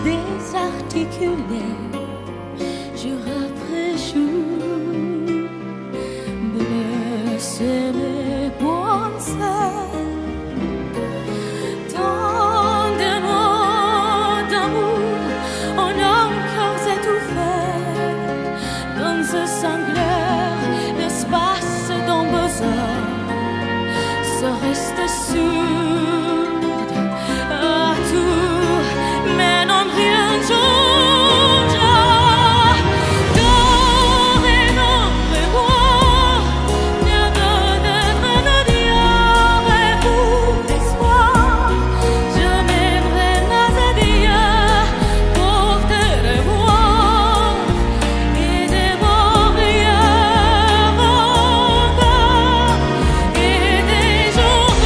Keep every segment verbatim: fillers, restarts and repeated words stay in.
désarticulé, jour après jour, blessé mes pensées. Tant de mots d'amour en encore étouffés dans ce sangleur, l'espace d'un besoin se reste sourde à tout, mais non rien change. Dorénavant, ne donne diable-vous d'espoir. Je m'aimerais à Dieu pour te revoir et de mourir encore et des jours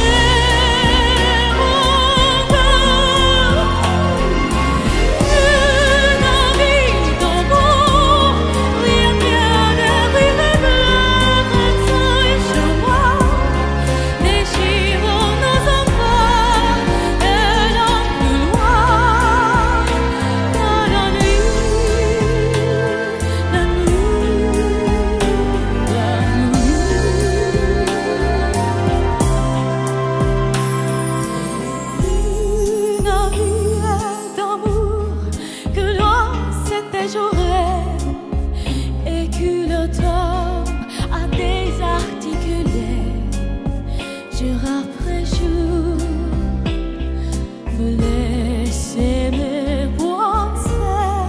et que le temps a désarticulé, jour après jour, me laisser mes pensées.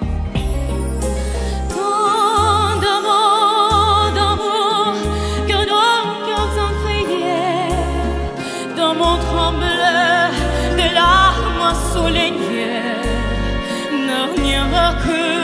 Tant de mots d'amour que nos cœurs ont crié, dans mon tremblement de larmes soulignées, ne rien recule.